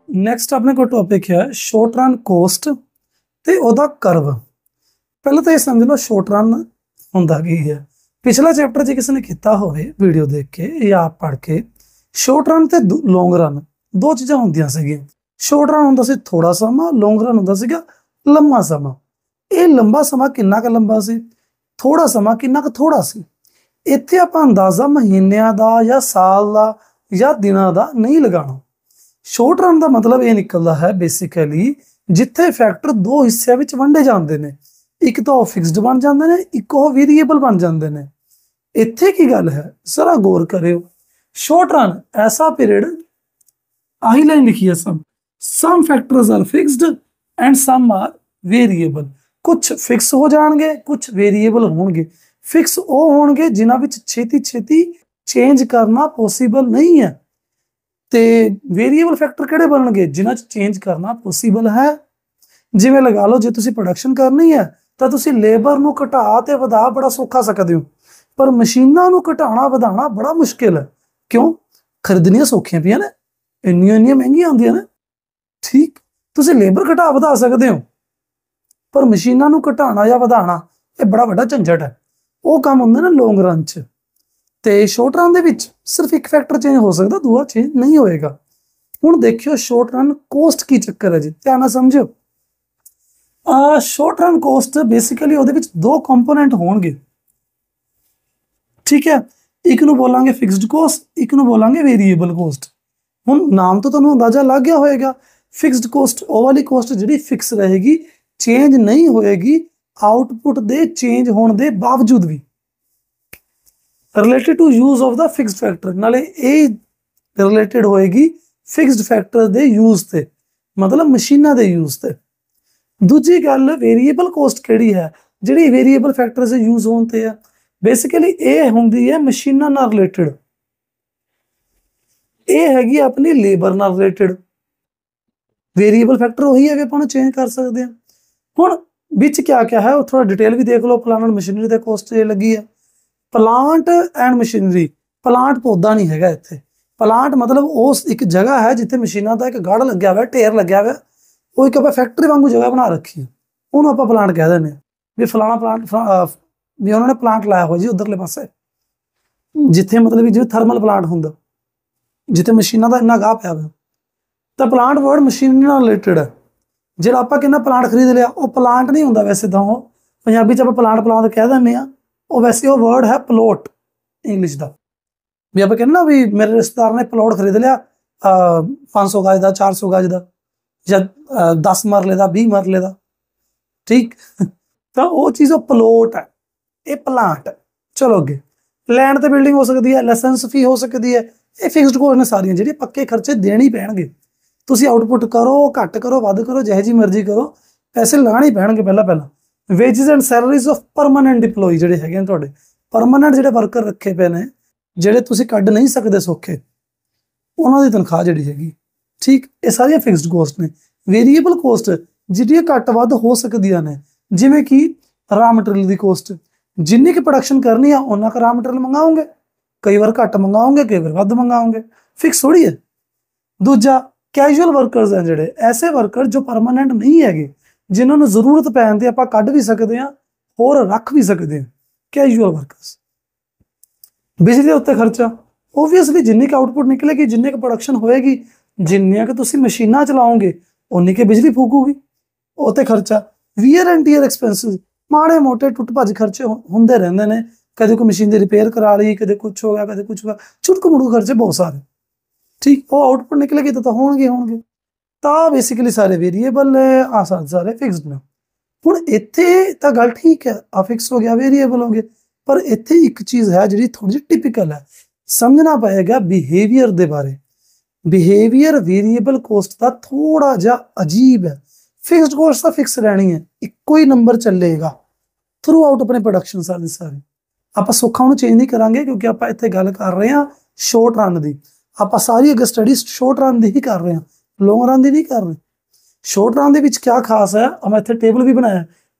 Next ਆਪਣੇ ਕੋਲ topic ਹੈ ਸ਼ਾਰਟ ਰਨ ਕੋਸਟ ਤੇ ਉਹਦਾ ਕਰਵ। ਪਹਿਲਾਂ ਤਾਂ ਇਹ ਸਮਝ ਲਓ ਸ਼ਾਰਟ ਰਨ ਹੁੰਦਾ ਕੀ ਹੈ। ਪਿਛਲਾ ਚੈਪਟਰ ਜੇ ਕਿਸੇ ਨੇ ਕੀਤਾ ਹੋਵੇ ਵੀਡੀਓ ਦੇਖ ਕੇ ਜਾਂ ਆਪ ਪੜ੍ਹ ਕੇ, ਸ਼ਾਰਟ ਰਨ ਤੇ ਲੌਂਗ ਰਨ ਦੋ ਚੀਜ਼ਾਂ ਹੁੰਦੀਆਂ ਸੀਗੀਆਂ। ਸ਼ਾਰਟ ਰਨ ਹੁੰਦਾ ਸੀ ਥੋੜਾ ਸਮਾਂ, ਲੌਂਗ ਰਨ ਹੁੰਦਾ ਸੀਗਾ ਲੰਮਾ ਸਮਾਂ। ਇਹ ਲੰਬਾ ਸਮਾਂ ਕਿੰਨਾ ਕੁ ਲੰਬਾ ਸੀ, ਥੋੜਾ ਸਮਾਂ ਕਿੰਨਾ ਕੁ ਥੋੜਾ ਸੀ। ਇੱਥੇ ਆਪਾਂ ਅੰਦਾਜ਼ਾ ਮਹੀਨਿਆਂ ਦਾ ਜਾਂ ਸਾਲ ਦਾ ਜਾਂ ਦਿਨਾਂ ਦਾ ਨਹੀਂ ਲਗਾਉਣਾ। ਸ਼ਾਰਟ ਰਨ ਦਾ ਮਤਲਬ ਇਹ ਨਿਕਲਦਾ ਹੈ ਬੇਸਿਕਲੀ ਜਿੱਥੇ ਫੈਕਟਰ ਦੋ ਹਿੱਸਿਆਂ ਵਿੱਚ ਵੰਡੇ ਜਾਂਦੇ ਨੇ, ਇੱਕ ਤਾਂ ਉਹ ਫਿਕਸਡ ਬਣ ਜਾਂਦੇ ਨੇ, ਇੱਕ ਉਹ ਵੇਰੀਏਬਲ ਬਣ ਜਾਂਦੇ ਨੇ। ਇੱਥੇ ਕੀ ਗੱਲ ਹੈ ਜ਼ਰਾ ਗੌਰ ਕਰਿਓ। ਸ਼ਾਰਟ ਰਨ ਐਸਾ ਪੀਰੀਅਡ, ਆਹੀ ਲਾਈਨ ਲਿਖੀ ਹੈ some factors are fixed and some are variable। ਕੁਝ ਫਿਕਸ ਹੋ ਜਾਣਗੇ, ਕੁਝ ਵੇਰੀਏਬਲ ਹੋਣਗੇ। ਫਿਕਸ ਉਹ ਹੋਣਗੇ ਜਿਨ੍ਹਾਂ ਵਿੱਚ ਛੇਤੀ ਚੇਂਜ ਕਰਨਾ ਪੋਸੀਬਲ ਨਹੀਂ ਹੈ, ਤੇ ਵੇਰੀਏਬਲ ਫੈਕਟਰ ਕਿਹੜੇ ਬਣਨਗੇ ਜਿਨ੍ਹਾਂ 'ਚ ਚੇਂਜ ਕਰਨਾ ਪੋਸੀਬਲ ਹੈ। ਜਿਵੇਂ ਲਗਾ ਲਓ ਜੇ ਤੁਸੀਂ ਪ੍ਰੋਡਕਸ਼ਨ ਕਰਨੀ ਹੈ ਤਾਂ ਤੁਸੀਂ ਲੇਬਰ ਨੂੰ ਘਟਾ ਤੇ ਵਧਾ ਬੜਾ ਸੌਖਾ ਸਕਦੇ ਹੋ, ਪਰ ਮਸ਼ੀਨਾਂ ਨੂੰ ਘਟਾਉਣਾ ਵਧਾਉਣਾ ਬੜਾ ਮੁਸ਼ਕਿਲ ਹੈ। ਕਿਉਂ? ਖਰੀਦਣੀਆਂ ਸੌਖੀਆਂ ਪਈਆਂ ਨੇ, ਇੰਨੀਆਂ ਮਹਿੰਗੀਆਂ ਹੁੰਦੀਆਂ ਨੇ। ਠੀਕ, ਤੁਸੀਂ ਲੇਬਰ ਘਟਾ ਵਧਾ ਸਕਦੇ ਹੋ, ਪਰ ਮਸ਼ੀਨਾਂ ਨੂੰ ਘਟਾਉਣਾ ਜਾਂ ਵਧਾਉਣਾ ਇਹ ਬੜਾ ਵੱਡਾ ਝੰਜਟ ਹੈ। ਉਹ ਕੰਮ ਹੁੰਦਾ ਨਾ ਲੌਂਗ ਰਨ 'ਚ। ਤੇ ਸ਼ਾਰਟ ਰਨ ਦੇ ਵਿੱਚ ਸਿਰਫ ਇੱਕ ਫੈਕਟਰ ਚੇਂਜ ਹੋ ਸਕਦਾ, ਦੂਆ ਚੇਂਜ ਨਹੀਂ ਹੋਏਗਾ। ਹੁਣ ਦੇਖਿਓ ਸ਼ਾਰਟ ਰਨ ਕੋਸਟ ਕੀ ਚੱਕਰ ਹੈ ਜੀ, ਧਿਆਨ ਨਾਲ ਸਮਝਿਓ। ਸ਼ਾਰਟ ਰਨ ਕੋਸਟ ਬੇਸਿਕਲੀ ਉਹਦੇ ਵਿੱਚ ਦੋ ਕੰਪੋਨੈਂਟ ਹੋਣਗੇ, ਠੀਕ ਹੈ। ਇੱਕ ਨੂੰ ਬੋਲਾਂਗੇ ਫਿਕਸਡ ਕੋਸਟ, ਇੱਕ ਨੂੰ ਬੋਲਾਂਗੇ ਵੇਰੀਏਬਲ ਕੋਸਟ। ਹੁਣ ਨਾਮ ਤੋਂ ਤੁਹਾਨੂੰ ਅੰਦਾਜ਼ਾ ਲੱਗ ਗਿਆ ਹੋਏਗਾ, ਫਿਕਸਡ ਕੋਸਟ ਉਹ ਵਾਲੀ ਕੋਸਟ ਜਿਹੜੀ ਫਿਕਸ ਰਹੇਗੀ, ਚੇਂਜ ਨਹੀਂ ਹੋਏਗੀ ਆਊਟਪੁੱਟ ਦੇ ਚੇਂਜ ਹੋਣ ਦੇ ਬਾਵਜੂਦ ਵੀ। ਰਿਲੇਟਡ ਟੂ ਯੂਜ਼ ਆਫ ਦਾ ਫਿਕਸਡ ਫੈਕਟਰ, ਨਾਲੇ ਇਹ ਰਿਲੇਟਡ ਹੋਏਗੀ ਫਿਕਸਡ ਫੈਕਟਰ ਦੇ ਯੂਜ਼ ਤੇ, ਮਤਲਬ ਮਸ਼ੀਨਾਂ ਦੇ ਯੂਜ਼ ਤੇ। ਦੂਜੀ ਗੱਲ ਵੇਰੀਏਬਲ ਕੋਸਟ ਕਿਹੜੀ ਹੈ, ਜਿਹੜੀ ਵੇਰੀਏਬਲ ਫੈਕਟਰ ਦੇ ਯੂਜ਼ ਹੋਣ ਤੇ ਹੈ। ਬੇਸਿਕਲੀ ਇਹ ਹੁੰਦੀ ਹੈ ਮਸ਼ੀਨਾਂ ਨਾਲ ਰਿਲੇਟਡ, ਇਹ ਹੈਗੀ ਆਪਣੀ ਲੇਬਰ ਨਾਲ ਰਿਲੇਟਡ। ਵੇਰੀਏਬਲ ਫੈਕਟਰ ਉਹੀ ਹੈ ਵੀ ਆਪਾਂ ਨੂੰ ਚੇਂਜ ਕਰ ਸਕਦੇ ਹਾਂ। ਹੁਣ ਵਿੱਚ ਕਿਆ ਹੈ ਉਹ ਥੋੜਾ ਡਿਟੇਲ ਵੀ ਦੇਖ ਲਓ। ਪਲਾਂਟ ਐਂਡ ਮਸ਼ੀਨਰੀ ਦੇ ਕੋਸਟ ਇਹ ਲੱਗੀ ਹੈ। ਪਲਾਂਟ ਐਂਡ ਮਸ਼ੀਨਰੀ, ਪਲਾਂਟ ਪੌਦਾ ਨਹੀਂ ਹੈਗਾ ਇੱਥੇ। ਪਲਾਂਟ ਮਤਲਬ ਉਸ ਇੱਕ ਜਗ੍ਹਾ ਹੈ ਜਿੱਥੇ ਮਸ਼ੀਨਾਂ ਦਾ ਇੱਕ ਗੜ ਲੱਗਿਆ ਹੋਇਆ, ਢੇਰ ਲੱਗਿਆ ਹੋਇਆ, ਉਹ ਇੱਕ ਆਪਾਂ ਫੈਕਟਰੀ ਵਾਂਗੂ ਜਗ੍ਹਾ ਬਣਾ ਰੱਖੀ ਹੈ, ਉਹਨੂੰ ਆਪਾਂ ਪਲਾਂਟ ਕਹਿ ਦਿੰਦੇ ਹਾਂ। ਵੀ ਫਲਾਣਾ ਪਲਾਂਟ ਵੀ ਉਹਨਾਂ ਨੇ ਪਲਾਂਟ ਲਾਇਆ ਹੋਇਆ ਜੀ ਉਧਰਲੇ ਪਾਸੇ, ਜਿੱਥੇ ਮਤਲਬ ਵੀ ਜਿਵੇਂ ਥਰਮਲ ਪਲਾਂਟ ਹੁੰਦਾ, ਜਿੱਥੇ ਮਸ਼ੀਨਾਂ ਦਾ ਇੰਨਾ ਗਾਹ ਪਿਆ ਹੋਇਆ। ਤਾਂ ਪਲਾਂਟ ਵਰਡ ਮਸ਼ੀਨਰੀ ਨਾਲ ਰਿਲੇਟਡ ਹੈ। ਜਿਹੜਾ ਆਪਾਂ ਕਿੰਨਾ ਪਲਾਂਟ ਖਰੀਦ ਲਿਆ ਉਹ ਪਲਾਂਟ ਨਹੀਂ ਹੁੰਦਾ ਵੈਸੇ ਤਾਂ, ਉਹ ਪੰਜਾਬੀ 'ਚ ਆਪਾਂ ਪਲਾਂਟ ਕਹਿ ਦਿੰਦੇ ਹਾਂ, ਉਹ ਵੈਸੇ ਉਹ ਵਰਡ ਹੈ ਪਲੋਟ ਇੰਗਲਿਸ਼ ਦਾ। ਵੀ ਆਪਾਂ ਕਹਿੰਦੇ ਨਾ ਵੀ ਮੇਰੇ ਰਿਸ਼ਤੇਦਾਰ ਨੇ ਪਲੋਟ ਖਰੀਦ ਲਿਆ 500 ਗਜ ਦਾ, 400 ਗਜ ਦਾ, ਜਾਂ 10 ਮਰਲੇ ਦਾ, 20 ਮਰਲੇ ਦਾ, ਠੀਕ। ਤਾਂ ਉਹ ਚੀਜ਼ ਉਹ ਪਲੋਟ ਹੈ, ਇਹ ਪਲਾਂਟ ਹੈ। ਚਲੋ ਅੱਗੇ, ਲੈਂਡ ਤੇ ਬਿਲਡਿੰਗ ਹੋ ਸਕਦੀ ਹੈ, ਲਾਇਸੈਂਸ ਫੀ ਹੋ ਸਕਦੀ ਹੈ। ਇਹ ਫਿਕਸਡ ਕੋਸਟ ਨੇ ਸਾਰੀਆਂ, ਜਿਹੜੀਆਂ ਪੱਕੇ ਖਰਚੇ ਦੇਣੇ ਹੀ ਪੈਣਗੇ। ਤੁਸੀਂ ਆਊਟਪੁੱਟ ਕਰੋ, ਘੱਟ ਕਰੋ, ਵੱਧ ਕਰੋ, ਜਿਹੋ ਜਿਹੀ ਮਰਜ਼ੀ ਕਰੋ, ਪੈਸੇ ਲਗਾਉਣੇ ਹੀ ਪੈਣਗੇ ਪਹਿਲਾਂ। Wages and salaries of permanent employee ਜਿਹੜੇ ਹੈਗੇ ਨੇ ਤੁਹਾਡੇ, ਪਰਮਾਨੈਂਟ ਜਿਹੜੇ ਵਰਕਰ ਰੱਖੇ ਪਏ ਨੇ, ਜਿਹੜੇ ਤੁਸੀਂ ਕੱਢ ਨਹੀਂ ਸਕਦੇ ਸੌਖੇ, ਉਹਨਾਂ ਦੀ ਤਨਖਾਹ ਜਿਹੜੀ ਹੈਗੀ, ਠੀਕ। ਇਹ ਸਾਰੀਆਂ ਫਿਕਸਡ ਕੋਸਟ ਨੇ। ਵੇਰੀਏਬਲ ਕੋਸਟ ਜਿਹੜੀਆਂ ਘੱਟ ਵੱਧ ਹੋ ਸਕਦੀਆਂ ਨੇ, ਜਿਵੇਂ ਕਿ ਰਾ ਮਟੀਰੀਅਲ ਦੀ ਕੋਸਟ। ਜਿੰਨੀ ਕਿ ਪ੍ਰੋਡਕਸ਼ਨ ਕਰਨੀ ਆ ਉਹਨਾਂ ਕੁ ਰਾ ਮਟੀਰੀਅਲ ਮੰਗਾਓਗੇ, ਕਈ ਵਾਰ ਘੱਟ ਮੰਗਾਓਗੇ, ਕਈ ਵਾਰ ਵੱਧ ਮੰਗਾਓਗੇ, ਫਿਕਸ ਥੋੜੀ ਹੈ। ਦੂਜਾ ਕੈਜੂਅਲ ਵਰਕਰਸ ਹੈ, ਜਿਹੜੇ ਐਸੇ ਵਰਕਰ ਜੋ ਪਰਮਾਨੈਂਟ ਨਹੀਂ ਹੈਗੇ, ਜਿਨ੍ਹਾਂ ਨੂੰ ਜ਼ਰੂਰਤ ਪੈਣ ਤੇ ਆਪਾਂ ਕੱਢ ਵੀ ਸਕਦੇ ਹਾਂ, ਹੋਰ ਰੱਖ ਵੀ ਸਕਦੇ ਹਾਂ, ਕੈਜੂਅਲ ਵਰਕਰਸ। ਬਿਜਲੀ ਦੇ ਉੱਤੇ ਖਰਚਾ, ਓਬਵੀਅਸਲੀ ਜਿੰਨੀ ਕੁ ਆਊਟਪੁੱਟ ਨਿਕਲੇਗੀ, ਜਿੰਨੀ ਕੁ ਪ੍ਰੋਡਕਸ਼ਨ ਹੋਏਗੀ, ਜਿੰਨੀਆਂ ਕੁ ਤੁਸੀਂ ਮਸ਼ੀਨਾਂ ਚਲਾਓਗੇ ਉਨੀ ਕੁ ਬਿਜਲੀ ਫੂਕੂਗੀ, ਉਹ ਤੇ ਖਰਚਾ। ਵੀਅਰ ਐਂਡ ਟੀਅਰ ਐਕਸਪੈਂਸਿਸ, ਮਾੜੇ ਮੋਟੇ ਟੁੱਟ ਭੱਜ ਖਰਚੇ ਹੁੰਦੇ ਰਹਿੰਦੇ ਨੇ, ਕਦੇ ਕੋਈ ਮਸ਼ੀਨ ਦੀ ਰਿਪੇਅਰ ਕਰਾ ਲਈ, ਕਦੇ ਕੁਛ ਹੋ ਗਿਆ, ਕਦੇ ਕੁਛ ਹੋ ਗਿਆ, ਛੁਟਕ ਮੁੜਕ ਖਰਚੇ ਬਹੁਤ ਸਾਰੇ, ਠੀਕ। ਉਹ ਆਊਟਪੁੱਟ ਨਿਕਲੇਗੀ ਤਾਂ ਹੋਣਗੇ। ਤਾਂ ਬੇਸਿਕਲੀ ਸਾਰੇ ਵੇਰੀਏਬਲ ਨੇ, ਆ ਸਾਰੇ ਫਿਕਸਡ ਨੇ। ਹੁਣ ਇੱਥੇ ਤਾਂ ਗੱਲ ਠੀਕ ਹੈ, ਆ ਫਿਕਸ ਹੋ ਗਿਆ, ਵੇਰੀਏਬਲ ਹੋ ਗਏ, ਪਰ ਇੱਥੇ ਇੱਕ ਚੀਜ਼ ਹੈ ਜਿਹੜੀ ਥੋੜੀ ਜਿਹੀ ਟਿਪੀਕਲ ਹੈ, ਸਮਝਣਾ ਪਏਗਾ ਬਿਹੇਵੀਅਰ ਦੇ ਬਾਰੇ। ਬਿਹੇਵੀਅਰ ਵੇਰੀਏਬਲ ਕੋਸਟ ਦਾ ਥੋੜਾ ਜਿਹਾ ਅਜੀਬ ਹੈ। ਫਿਕਸਡ ਕੋਸਟ ਤਾਂ ਫਿਕਸ ਰਹਿਣੀ ਹੈ, ਇੱਕੋ ਹੀ ਨੰਬਰ ਚੱਲੇਗਾ ਥਰੂ ਆਊਟ ਆਪਣੇ ਪ੍ਰੋਡਕਸ਼ਨ ਸਾਰੇ। ਆਪਾਂ ਸੌਖਾ ਉਹਨੂੰ ਚੇਂਜ ਨਹੀਂ ਕਰਾਂਗੇ, ਕਿਉਂਕਿ ਆਪਾਂ ਇੱਥੇ ਗੱਲ ਕਰ ਰਹੇ ਹਾਂ ਸ਼ਾਰਟ ਰਨ ਦੀ। ਆਪਾਂ ਸਾਰੀ ਅੱਗੇ ਸਟੱਡੀ ਸ਼ਾਰਟ ਰਨ ਦੀ ਹੀ ਕਰ ਰਹੇ ਹਾਂ, ਲੌਂਗ ਰਨ ਦੀ ਨਹੀਂ ਕਰ ਰਹੇ। ਸ਼ਾਰਟ ਰਨ ਦੇ ਵਿੱਚ ਕਿਆ ਖਾਸ ਹੈ, ਮੈਂ ਇੱਥੇ ਟੇਬਲ ਵੀ ਬਣਾਇਆ,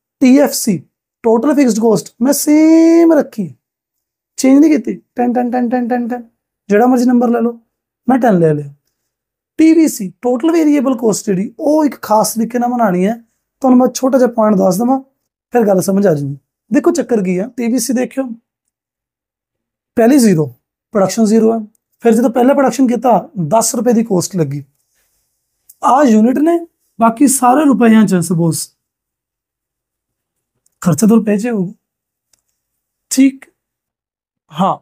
TFC ਟੋਟਲ ਫਿਕਸਡ ਕੋਸਟ ਮੈਂ ਸੇਮ ਰੱਖੀ, ਚੇਂਜ ਨਹੀਂ ਕੀਤੀ। 10 ਜਿਹੜਾ ਮਰਜ਼ੀ ਨੰਬਰ ਲੈ ਲਓ, ਮੈਂ 10 ਲੈ ਲਿਆ। TVC टोटल वेरीएबल कॉस्ट जी वो एक खास तरीके नाल बनानी है। तो मैं छोटा जिहा पॉइंट दस देवां फिर गल समझ आ जाएगी। देखो चक्कर की है, TVC देखियो पहली जीरो प्रोडक्शन जीरो है, फिर जो पहले प्रोडक्शन किया 10 रुपए की कॉस्ट लगी आ यूनिट ने, बाकी सारे रुपया च सपोज खर्चा तो रुपये च होगा। ठीक हाँ,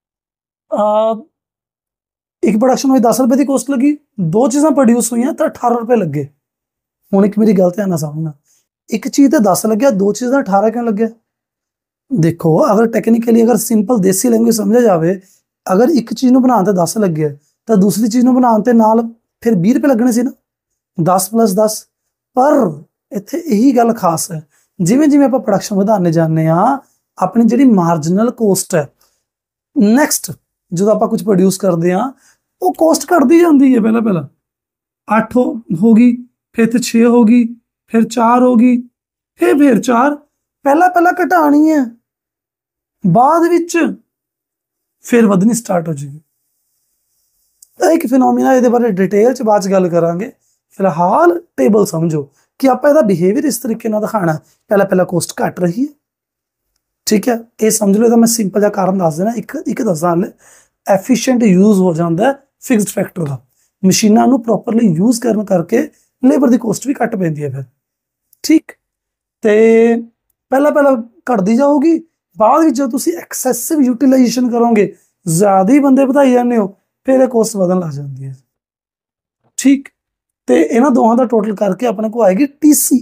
एक प्रोडक्शन हुई 10 रुपए की कॉस्ट लगी, दो चीज़ा प्रोड्यूस हुई तो 18 रुपए लगे। हूँ एक मेरी गल ध्यान नाल समझना, एक चीज़ तो 10 लग्या, दो चीज़ 18 क्यों लगे? देखो अगर टेक्निकली अगर सिंपल देसी लैंग्वेज समझा जाए, अगर एक चीज़ बनाते 10 लगे तो दूसरी चीज़ बनाते नाल फिर 20 रुपए लगने से ना, 10 + 10। पर इत्थे यही गल खास है, जिमें जिमें आप प्रोडक्शन वधाने जाने अपनी जी मार्जिनल कॉस्ट है, नैक्सट जो आप कुछ प्रोड्यूस करते हैं वो कॉस्ट घटती जाती है। पहला पहला 8 होगी, फिर 6 होगी, फिर 4 होगी, फिर 4, पहला पहला घटानी है, बाद विच फिर वधनी स्टार्ट हो जाएगी। एक फिनोमिना ये बारे डिटेल च बाद गल करांगे, फिलहाल टेबल समझो कि आप बिहेवियर इस तरीके दिखाना, पहला पहला कॉस्ट घट रही है। ठीक है, ये समझ लो, मैं सिंपल जहा कारण दस देना, एक दसा एफिशिएंट यूज हो जाता है फिक्सड फैक्टर का, मशीनों प्रॉपरली यूज करके लेबर की कॉस्ट भी घट पैंती है फिर। ठीक, तो पहला पहला घटती जाऊगी, बाद में जो तुम एक्सैसिव यूटिलाइजेशन करोगे, ज्यादा ही बंदे बढ़ाई जाने हो, फिर कॉस्ट बदन लग जाती है। ठीक, तो इन्होंने दोनों का टोटल करके अपने को आएगी TC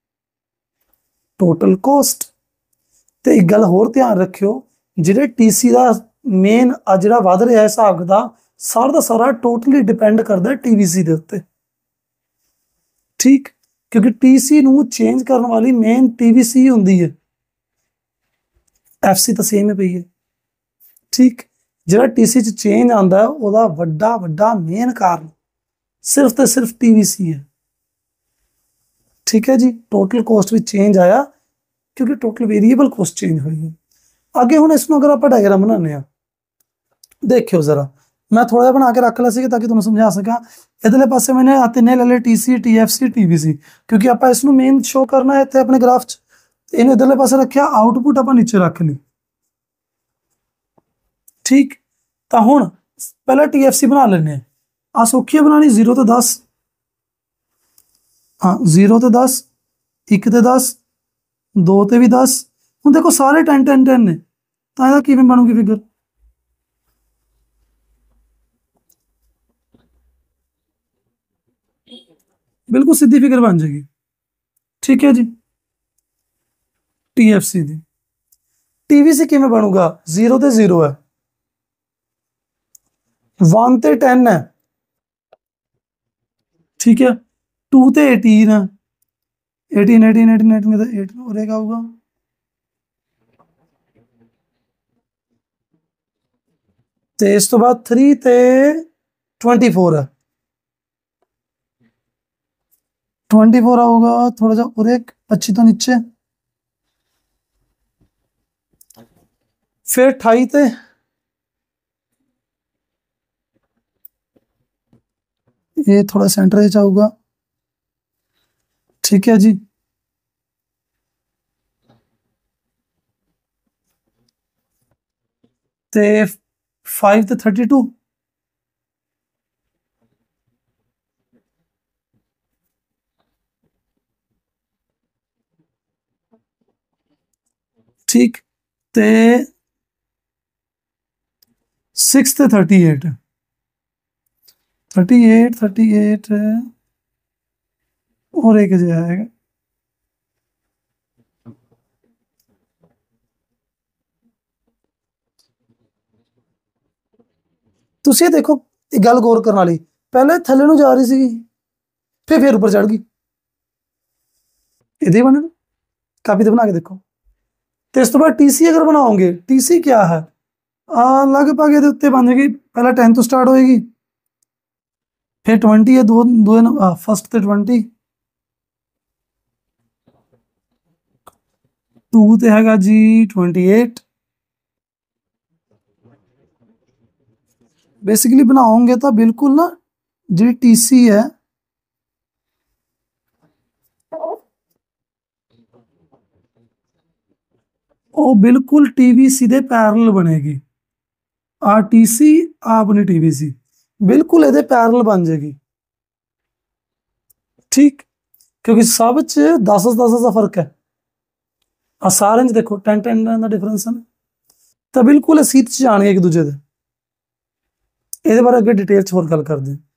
टोटल कॉस्ट। तो एक गल होर ध्यान रखियो, जिहड़े TC का मेन जिहड़ा वध रहा है हिसाब किताब, सारा का सारा टोटली डिपेंड करता है TVC के उत्ते। ठीक, क्योंकि TC नूं चेंज करने वाली मेन TVC होंदी है, FC तो सेम ही पई है। ठीक, जिहड़ा TC च चेंज आंदा है उहदा वड्डा वड्डा मेन कारण सिर्फ तो सिर्फ TVC है। ठीक है जी, टोटल कॉस्ट भी चेंज आया क्योंकि टोटल वेरिएबल कॉस्ट चेंज हुई है। आगे हुण इसनूं अगर आप डायग्राम बनाने आ, देखियो जरा, मैं थोड़ा जिहा बना के रख लिया ताकि तुहानूं समझा सका। इधरले पासे मैंने तिने ले ले TC TFC TVC, क्योंकि आप इसनूं मेन शो करना है इत्थे अपने ग्राफ च, इन्हें इधरले पासे रखिया, आउटपुट आप नीचे रख ली। ठीक, तो हुण पहला TFC बना लेने, आ सौखी है बनानी, 0 तो 10, हाँ 0 तो 10, 1 तो 10, 2 तो भी 10, हुण देखो सारे 10 10 10 ने, तो इहदा किवें बनूगी फिगर? बिल्कुल सीधी फिगर बन जाएगी। ठीक है जी, TFC दी TVC किवें बनूगा? 0 तो 0 है, 1 तो 10 है, ठीक है, 2 तो 18 है, 18 18 18 18 तो 8 हो रहेगा होगा, तो इस तो बाद 3 तो 24 है, 24 आऊगा थोड़ा जा और एक 25 तो नीचे, फिर 28 ते ये थोड़ा सेंटर आऊगा। ठीक है जी, ते 5 तो 32, ठीक, ते 6 तो 38 38 38 है, और एक जो आएगा, तुसी देखो एक गल गौर करने वाली, पहले थले नूं जा रही सी, फिर ऊपर चढ़ गई, इधे बने कापी तो बना के देखो। तो इस तो बाद TC अगर बनाओगे, TC क्या है, लगभग ये उत्ते बन जाएगी, पहला 10 तो स्टार्ट होएगी, फिर 20 है, दो दो फर्स्ट तो 20, 2 तो हैगा जी 28, बेसिकली बनाओगे तो बिल्कुल ना जी टीसी है वो बिल्कुल टीवीसी दे पैरेलल बनेगी। आ टीसी आ अपनी टीवीसी बिल्कुल ये पैरेलल बन जाएगी। ठीक, क्योंकि सब च 10 का फर्क है। आ सारे च देखो 10 का डिफरेंस है, तो बिल्कुल सीध च जाने एक दूजे दे। ये बारे अगे डिटेल च होर गल करते हैं।